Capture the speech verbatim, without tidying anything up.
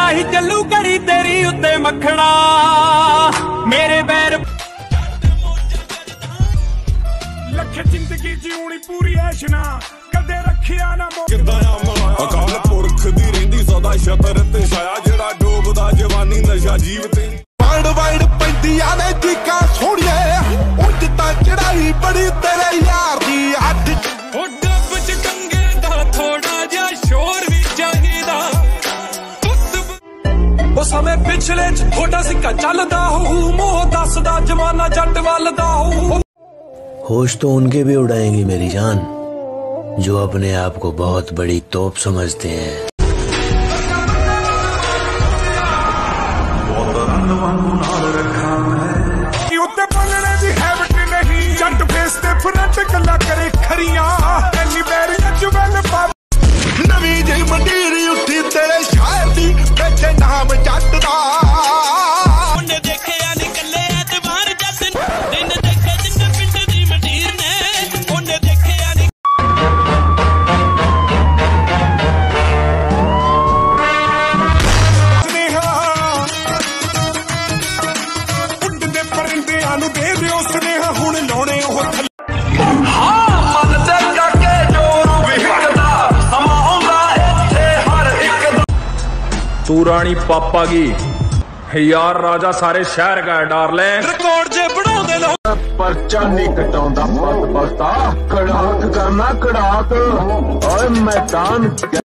ही चलू करी तेरी उत्ते मखना मेरे बैर लख जिंदगी जीउणी पूरी ऐशना कदे रखिया ना अकाल पुरख दी रहिंदी सदा छतर ते छाया जेड़ा डोबदा जवानी नशा जीव ते वाइड वाइड पैंदियां ने चीकां सोहणिए उंज तां चढ़ाई बड़ी तेरे यार दी अठ ओ डब च कंगे दा थोड़ा जिहा शोर भी चाहीदा ओ समय पिछले च थोड़ा सिक्का चलदा हो मोह दसदा जमाना जट वलदा हो। होश तो उनके भी उड़ाएंगी मेरी जान जो अपने आप को बहुत बड़ी तोप समझते हैं। उत्ते बोलने दी हैबिट नहीं जट फेस ते फ्रंट गल्ला करे खरियां एनी बैरियां जुगल पा नवी जी मंडीरी उठी तेरे शायर दी बेचे नाम जट दा मुंडे देखे आ निकले एतवार जट दिन देखे जिंद पिंड दी मंडीर ने मुंडे देखे आ परिंदियां नूं दे दिओ सुनेहा हुण लाउणे ओह तू रानी पापा की यार राजा सारे शहर का डार्ले रिकॉर्ड जे बनाउंदे लो परचा नहीं कटाउंदा पत पता कड़ाक करना कड़ाक ओए मैदान